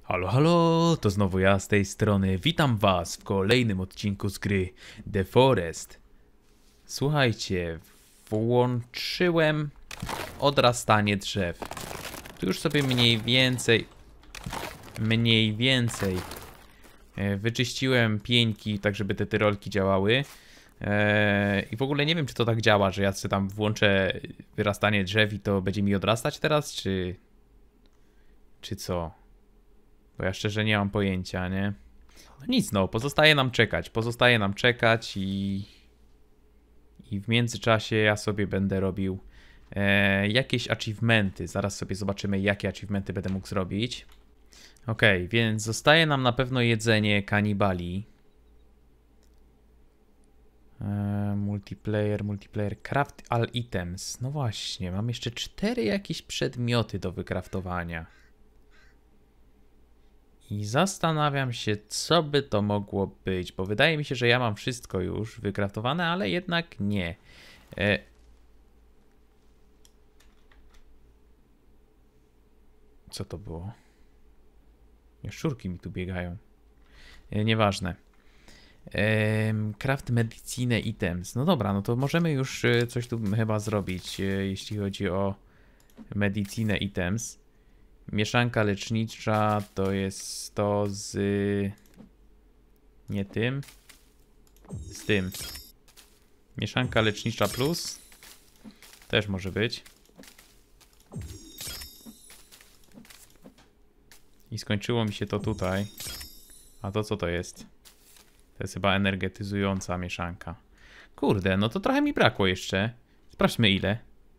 Halo, halo, to znowu ja z tej strony. Witam was w kolejnym odcinku z gry The Forest. Słuchajcie, włączyłem odrastanie drzew. Tu już sobie mniej więcej wyczyściłem pieńki, tak żeby te tyrolki działały. I w ogóle nie wiem, czy to tak działa, że ja sobie tam włączę wyrastanie drzew i to będzie mi odrastać teraz, czy co? Bo ja szczerze nie mam pojęcia, nie? No nic, no, pozostaje nam czekać i w międzyczasie ja sobie będę robił jakieś achievementy. Zaraz sobie zobaczymy, jakie achievementy będę mógł zrobić. Okej, więc zostaje nam na pewno jedzenie kanibali. Multiplayer, craft all items. No właśnie, mam jeszcze 4 jakieś przedmioty do wykraftowania. I zastanawiam się, co by to mogło być, bo wydaje mi się, że ja mam wszystko już wykraftowane, ale jednak nie. Co to było? Szczurki mi tu biegają. Nieważne. Craft medicine items. No dobra, no to możemy już coś tu chyba zrobić, jeśli chodzi o medicine items. Mieszanka lecznicza to jest to z... nie tym. Z tym. Mieszanka lecznicza plus. Też może być. I skończyło mi się to tutaj. A to co to jest? To jest chyba energetyzująca mieszanka. Kurde, no to trochę mi brakło jeszcze. Sprawdźmy ile.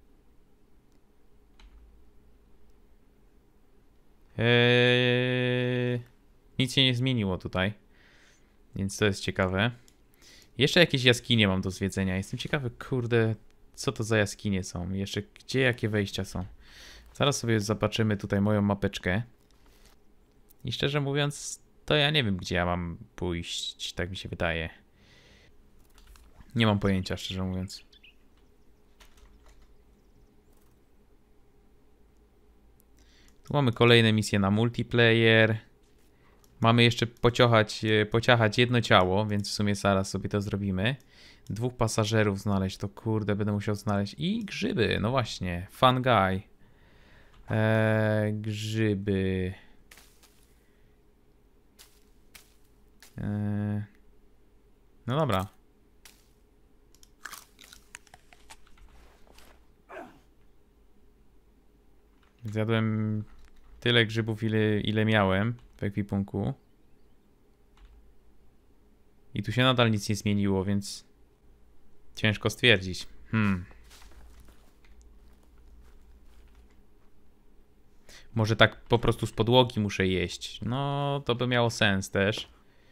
Nic się nie zmieniło tutaj. Więc to jest ciekawe. Jeszcze jakieś jaskinie mam do zwiedzenia. Jestem ciekawy, kurde, co to za jaskinie są. Jeszcze gdzie jakie wejścia są. Zaraz sobie zobaczymy tutaj moją mapeczkę. I szczerze mówiąc, to ja nie wiem, gdzie ja mam pójść. Tak mi się wydaje. Nie mam pojęcia, szczerze mówiąc. Tu mamy kolejne misje na multiplayer. Mamy jeszcze pociachać jedno ciało, więc w sumie zaraz sobie to zrobimy. 2 pasażerów znaleźć, to kurde, będę musiał znaleźć. I grzyby, no właśnie, fun guy. Grzyby. No dobra. Zjadłem tyle grzybów, ile miałem w ekwipunku. I tu się nadal nic nie zmieniło, więc ciężko stwierdzić. Może tak po prostu z podłogi muszę jeść. No, to by miało sens też.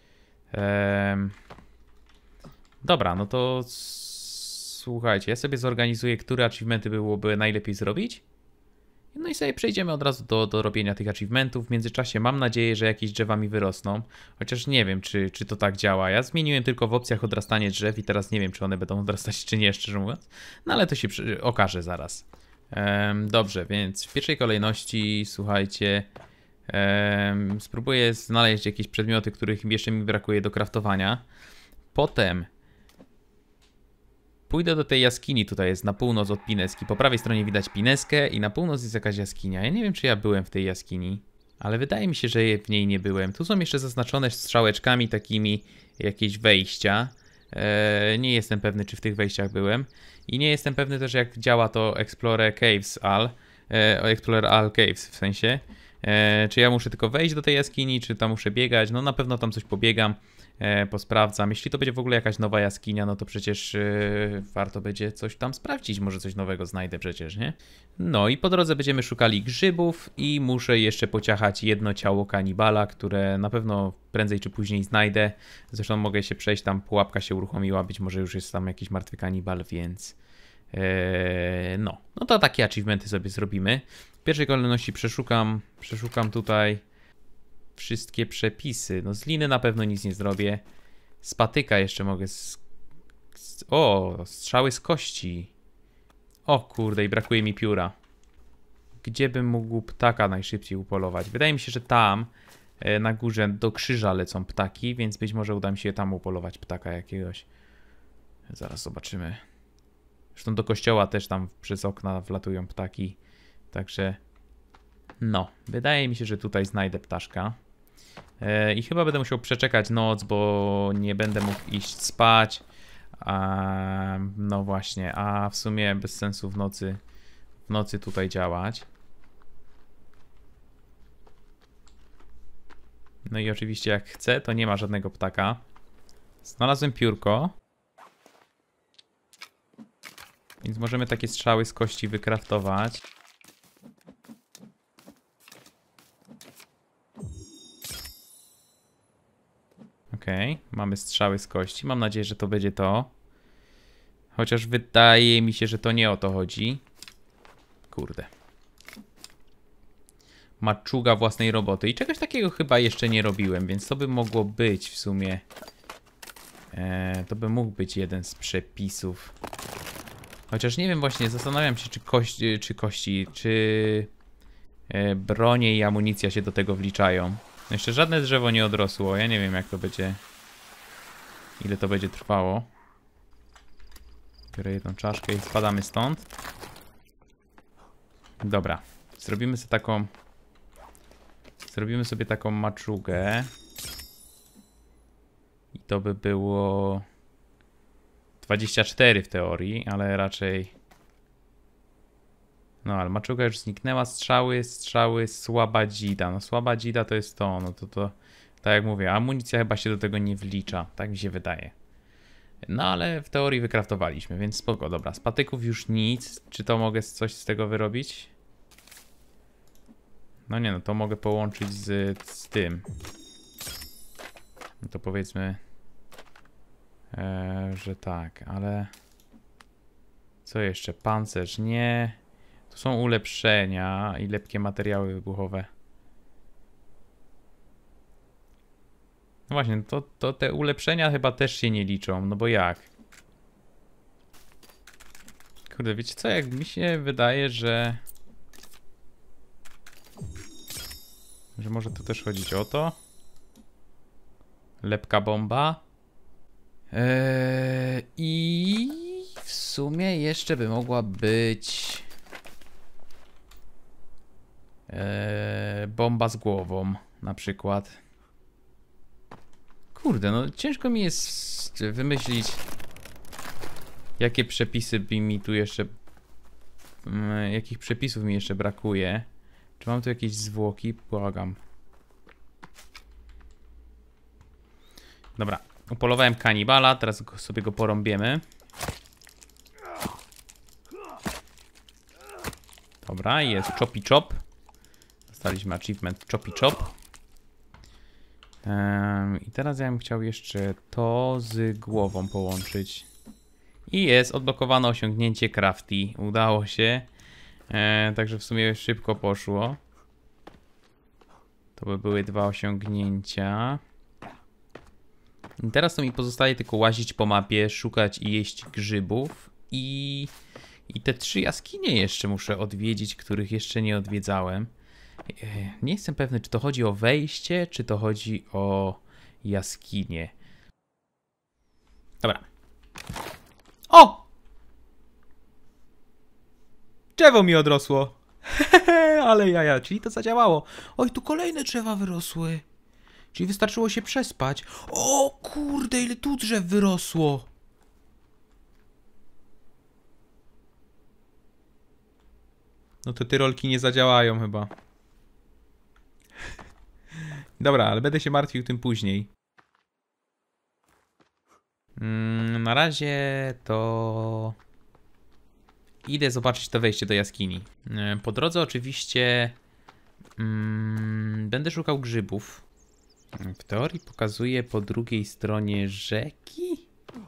Dobra, no to słuchajcie, ja sobie zorganizuję, które achievementy byłoby najlepiej zrobić. No i sobie przejdziemy od razu do robienia tych achievementów. W międzyczasie mam nadzieję, że jakieś drzewa mi wyrosną. Chociaż nie wiem, czy to tak działa. Ja zmieniłem tylko w opcjach odrastanie drzew i teraz nie wiem, czy one będą odrastać, czy nie, szczerze mówiąc. No ale to się okaże zaraz. Dobrze, więc w pierwszej kolejności, słuchajcie, spróbuję znaleźć jakieś przedmioty, których jeszcze mi brakuje do craftowania. Potem pójdę do tej jaskini, tutaj jest na północ od Pineski. Po prawej stronie widać Pineskę i na północ jest jakaś jaskinia. Ja nie wiem, czy ja byłem w tej jaskini, ale wydaje mi się, że w niej nie byłem. Tu są jeszcze zaznaczone strzałeczkami takimi jakieś wejścia. Nie jestem pewny, czy w tych wejściach byłem. I nie jestem pewny też, jak działa to Explorer Caves All. Explorer All Caves w sensie. Czy ja muszę tylko wejść do tej jaskini, czy tam muszę biegać? No na pewno tam coś pobiegam. Posprawdzam. Jeśli to będzie w ogóle jakaś nowa jaskinia, no to przecież warto będzie coś tam sprawdzić. Może coś nowego znajdę przecież, nie? No i po drodze będziemy szukali grzybów i muszę jeszcze pociachać jedno ciało kanibala, które na pewno prędzej czy później znajdę. Zresztą mogę się przejść, tam pułapka się uruchomiła, być może już jest tam jakiś martwy kanibal, więc... No to takie achievementy sobie zrobimy. W pierwszej kolejności przeszukam tutaj wszystkie przepisy. No z liny na pewno nic nie zrobię. Z patyka jeszcze mogę... O, strzały z kości. O kurde, i brakuje mi pióra. Gdzie bym mógł ptaka najszybciej upolować? Wydaje mi się, że tam Na górze do krzyża lecą ptaki, więc być może uda mi się tam upolować ptaka jakiegoś. Zaraz zobaczymy. Zresztą do kościoła też tam przez okna wlatują ptaki. Także no, wydaje mi się, że tutaj znajdę ptaszka. I chyba będę musiał przeczekać noc, bo nie będę mógł iść spać. No właśnie, a w sumie bez sensu w nocy tutaj działać. No i oczywiście jak chcę, to nie ma żadnego ptaka. Znalazłem piórko. Więc możemy takie strzały z kości wykraftować. Okej, mamy strzały z kości. Mam nadzieję, że to będzie to. Chociaż wydaje mi się, że to nie o to chodzi. Kurde. Maczuga własnej roboty. I czegoś takiego chyba jeszcze nie robiłem, więc to by mogło być w sumie. To by mógł być jeden z przepisów. Chociaż nie wiem właśnie, zastanawiam się, czy bronie i amunicja się do tego wliczają. No jeszcze żadne drzewo nie odrosło. Ja nie wiem, jak to będzie. Ile to będzie trwało. Biorę jedną czaszkę i spadamy stąd. Dobra. Zrobimy sobie taką maczugę. I to by było 24 w teorii, ale raczej... No, ale maczuga już zniknęła. Strzały, słaba dzida. No, słaba dzida to jest to. No to tak jak mówię, amunicja chyba się do tego nie wlicza. Tak mi się wydaje. No, ale w teorii wykraftowaliśmy, więc spoko. Dobra, z patyków już nic. Czy to mogę coś z tego wyrobić? No nie, no to mogę połączyć z tym. No to powiedzmy, że tak, ale... Co jeszcze? Pancerz? Nie. Tu są ulepszenia i lepkie materiały wybuchowe. No właśnie, to te ulepszenia chyba też się nie liczą, no bo jak? Kurde, wiecie co, jak mi się wydaje, że może tu też chodzić o to. Lepka bomba. I w sumie jeszcze by mogła być bomba z głową na przykład. Kurde, no ciężko mi jest wymyślić, jakie przepisy by mi tu jeszcze... jakich przepisów mi jeszcze brakuje. Czy mam tu jakieś zwłoki? Błagam. Dobra, upolowałem kanibala, teraz sobie go porąbiemy. Dobra, jest Choppy Chop. Dostaliśmy achievement Choppy Chop. I teraz ja bym chciał jeszcze to z głową połączyć. I jest odblokowane osiągnięcie Crafty. Udało się. Także w sumie szybko poszło. To by były 2 osiągnięcia. I teraz to mi pozostaje tylko łazić po mapie, szukać i jeść grzybów. I te 3 jaskinie jeszcze muszę odwiedzić, których jeszcze nie odwiedzałem. Nie jestem pewny, czy to chodzi o wejście, czy to chodzi o jaskinie. Dobra. O! Drzewo mi odrosło. Ale jaja, czyli to zadziałało. Oj, tu kolejne drzewa wyrosły. Czyli wystarczyło się przespać. O kurde, ile tu drzew wyrosło. No te tyrolki nie zadziałają chyba. Dobra, ale będę się martwił tym później. Na razie to... Idę zobaczyć to wejście do jaskini. Po drodze oczywiście będę szukał grzybów. W teorii pokazuje po drugiej stronie rzeki.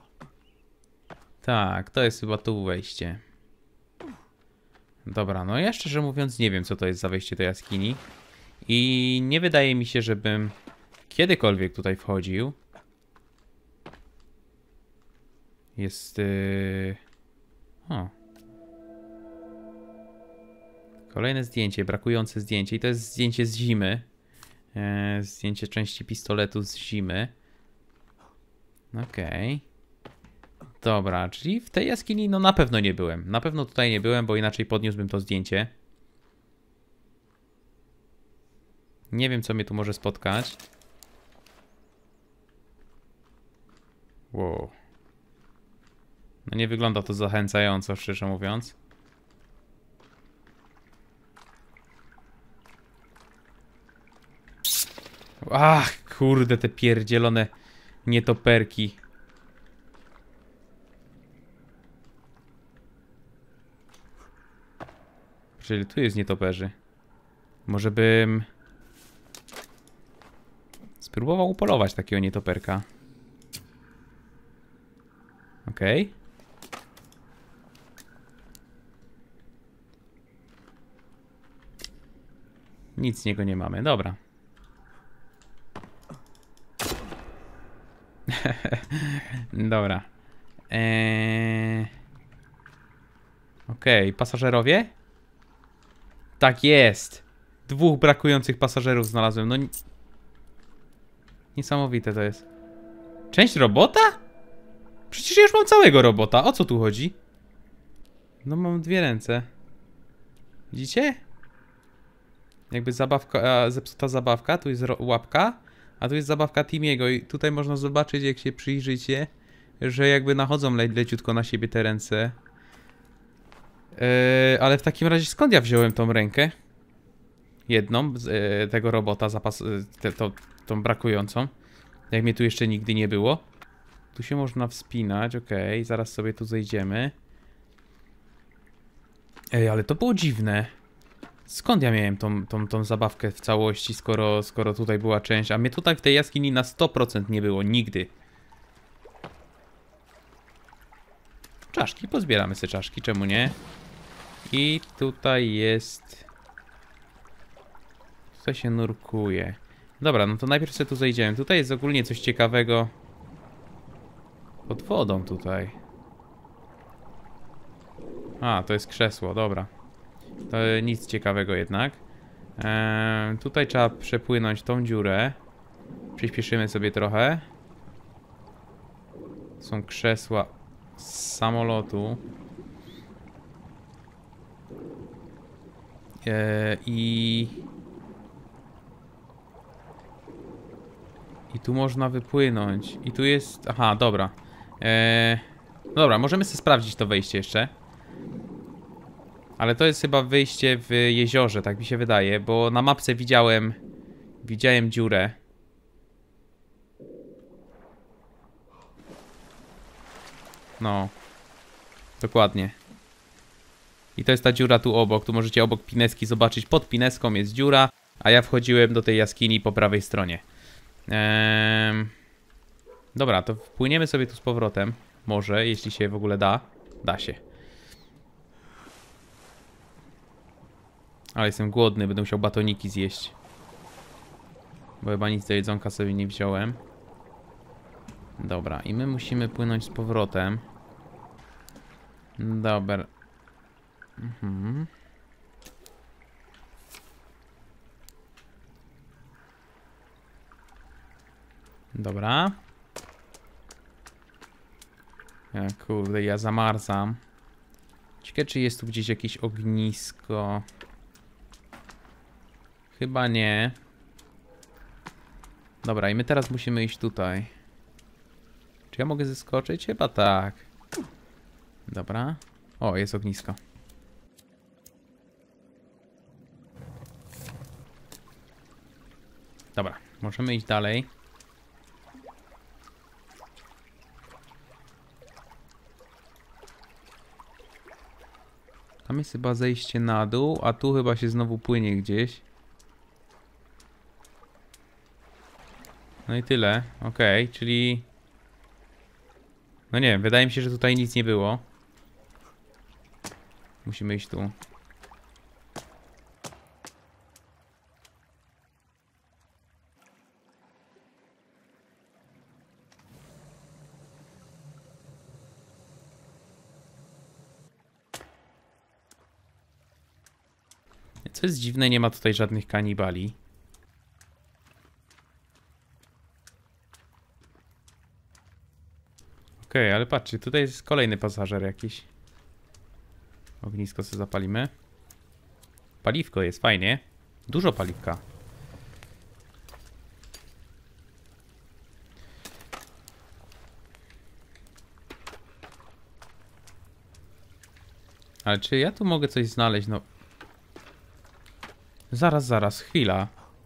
Tak, to jest chyba tu wejście. Dobra, no ja szczerze mówiąc nie wiem, co to jest za wejście do jaskini. I nie wydaje mi się, żebym kiedykolwiek tutaj wchodził. Jest... O. Kolejne zdjęcie, brakujące zdjęcie. I to jest zdjęcie z zimy. Zdjęcie części pistoletu z zimy. Okej. Dobra, czyli w tej jaskini no na pewno nie byłem. Na pewno tutaj nie byłem, bo inaczej podniósłbym to zdjęcie. Nie wiem, co mnie tu może spotkać. Wow. No nie wygląda to zachęcająco, szczerze mówiąc. Ach, kurde, te pierdzielone nietoperki. Czyli tu jest nietoperzy. Może bym spróbował upolować takiego nietoperka. Okej. Nic z niego nie mamy, dobra. Dobra. Okej, pasażerowie? Tak jest. 2 brakujących pasażerów znalazłem. No niesamowite to jest. Część robota? Przecież ja już mam całego robota. O co tu chodzi? No mam 2 ręce. Widzicie? Jakby zabawka, zepsuta zabawka. Tu jest łapka. A tu jest zabawka Timiego. I tutaj można zobaczyć, jak się przyjrzycie, że jakby nachodzą leciutko na siebie te ręce. Ale w takim razie skąd ja wziąłem tą rękę? Jedną z tego robota, tą brakującą. Jak mnie tu jeszcze nigdy nie było. Tu się można wspinać, okej, zaraz sobie tu zejdziemy. Ej, ale to było dziwne. Skąd ja miałem tą zabawkę w całości, skoro tutaj była część? A mnie tutaj w tej jaskini na 100% nie było, nigdy. Czaszki, pozbieramy sobie czaszki, czemu nie? I tutaj jest... Tutaj się nurkuje. Dobra, no to najpierw sobie tu zejdziemy. Tutaj jest ogólnie coś ciekawego. Pod wodą tutaj. A, to jest krzesło, dobra. To nic ciekawego jednak. Tutaj trzeba przepłynąć tą dziurę. Przyspieszymy sobie trochę. Są krzesła z samolotu. I tu można wypłynąć. I tu jest... Aha, dobra. Dobra, możemy sobie sprawdzić to wejście jeszcze. Ale to jest chyba wyjście w jeziorze, tak mi się wydaje. Bo na mapce widziałem dziurę. No. Dokładnie. I to jest ta dziura tu obok. Tu możecie obok Pineski zobaczyć. Pod Pineską jest dziura. A ja wchodziłem do tej jaskini po prawej stronie. Dobra, to wpłyniemy sobie tu z powrotem. Może, jeśli się w ogóle da. Da się. Ale jestem głodny, będę musiał batoniki zjeść. Bo chyba nic do jedzonka sobie nie wziąłem. Dobra, i my musimy płynąć z powrotem. Dobra. Dobra. Kurde, ja zamarzam. Ciekawe, czy jest tu gdzieś jakieś ognisko. Chyba nie. Dobra, i my teraz musimy iść tutaj. Czy ja mogę zeskoczyć? Chyba tak. Dobra. O, jest ognisko. Dobra, możemy iść dalej. Tam jest chyba zejście na dół, a tu chyba się znowu płynie gdzieś. No i tyle. Okej, czyli... No nie wiem, wydaje mi się, że tutaj nic nie było. Musimy iść tu. Co jest dziwne, nie ma tutaj żadnych kanibali. Okej, ale patrzcie, tutaj jest kolejny pasażer jakiś. Ognisko sobie zapalimy. Paliwko jest, fajnie. Dużo paliwka. Ale czy ja tu mogę coś znaleźć? No. Zaraz, chwila.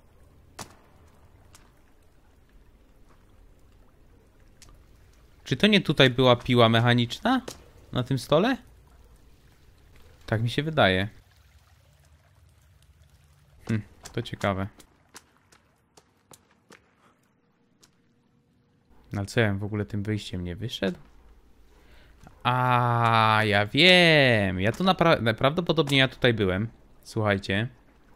Czy to nie tutaj była piła mechaniczna? Na tym stole? Tak mi się wydaje. To ciekawe. No ale co ja bym w ogóle tym wyjściem nie wyszedł? A, ja wiem. Ja tu prawdopodobnie ja tutaj byłem. Słuchajcie.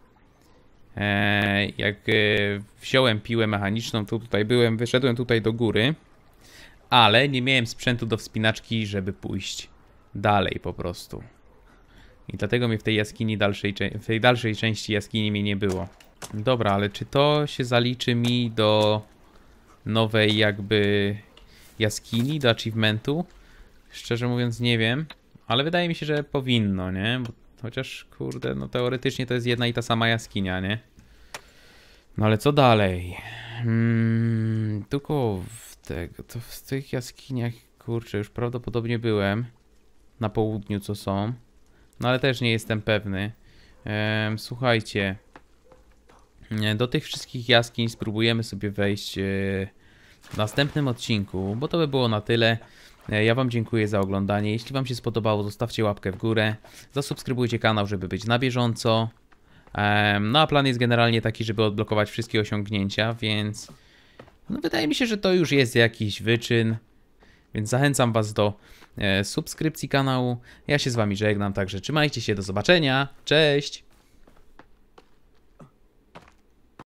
Jak wziąłem piłę mechaniczną, to tutaj byłem, wyszedłem tutaj do góry. Ale nie miałem sprzętu do wspinaczki, żeby pójść dalej po prostu. I dlatego mnie w tej jaskini w tej dalszej części jaskini mnie nie było. Dobra, ale czy to się zaliczy mi do nowej jakby jaskini, do achievementu? Szczerze mówiąc nie wiem, ale wydaje mi się, że powinno, nie? Bo chociaż kurde, no teoretycznie to jest jedna i ta sama jaskinia, nie? No ale co dalej? Tylko w tych jaskiniach, kurczę, już prawdopodobnie byłem. Na południu co są. No ale też nie jestem pewny. Słuchajcie. Do tych wszystkich jaskiń spróbujemy sobie wejść w następnym odcinku, bo to by było na tyle. Ja wam dziękuję za oglądanie. Jeśli wam się spodobało, zostawcie łapkę w górę. Zasubskrybujcie kanał, żeby być na bieżąco. No a plan jest generalnie taki, żeby odblokować wszystkie osiągnięcia, więc no wydaje mi się, że to już jest jakiś wyczyn. Więc zachęcam was do subskrypcji kanału. Ja się z wami żegnam, także trzymajcie się, do zobaczenia. Cześć!